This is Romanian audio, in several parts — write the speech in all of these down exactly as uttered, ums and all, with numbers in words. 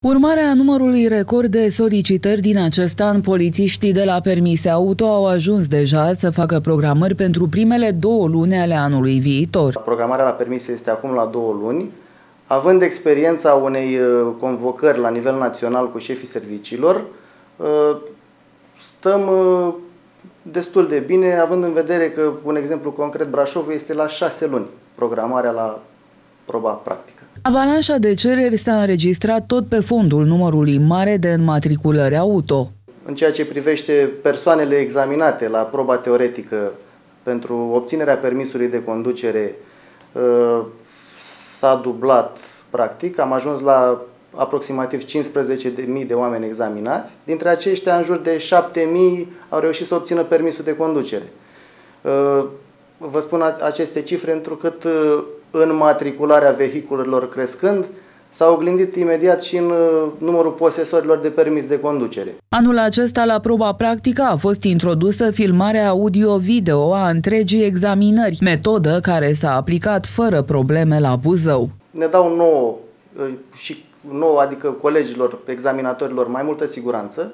Urmare a numărului record de solicitări din acest an, polițiștii de la permise auto au ajuns deja să facă programări pentru primele două luni ale anului viitor. Programarea la permise este acum la două luni. Având experiența unei convocări la nivel național cu șefii serviciilor, stăm destul de bine, având în vedere că, un exemplu concret, Brașovul este la șase luni programarea la proba practică. Avalanșa de cereri s-a înregistrat tot pe fondul numărului mare de înmatriculări auto. În ceea ce privește persoanele examinate la proba teoretică pentru obținerea permisului de conducere, s-a dublat practic, am ajuns la aproximativ cincisprezece mii de oameni examinați. Dintre aceștia, în jur de șapte mii au reușit să obțină permisul de conducere. Vă spun aceste cifre întrucât înmatricularea vehiculelor crescând s-a oglindit imediat și în numărul posesorilor de permis de conducere. Anul acesta, la proba practică, a fost introdusă filmarea audio-video a întregii examinări, metodă care s-a aplicat fără probleme la Buzău. Ne dau nouă, și nouă, adică colegilor, examinatorilor, mai multă siguranță.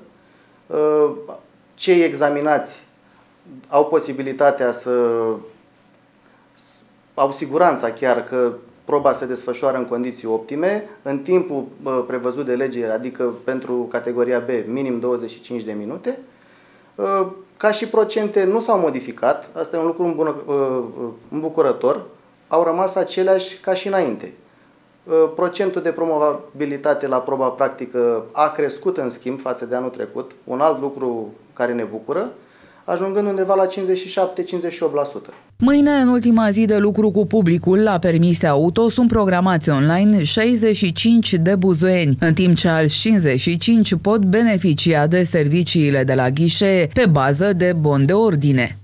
Cei examinați au posibilitatea să au siguranța chiar că proba se desfășoară în condiții optime, în timpul prevăzut de lege, adică pentru categoria B, minim douăzeci și cinci de minute. Ca și procente nu s-au modificat, asta e un lucru îmbucurător, au rămas aceleași ca și înainte. Procentul de promovabilitate la proba practică a crescut în schimb față de anul trecut, un alt lucru care ne bucură, ajungând undeva la cincizeci și șapte cincizeci și opt la sută. Mâine, în ultima zi de lucru cu publicul la permise auto, sunt programați online șaizeci și cinci de buzoieni, în timp ce alți cincizeci și cinci pot beneficia de serviciile de la ghișee pe bază de bon de ordine.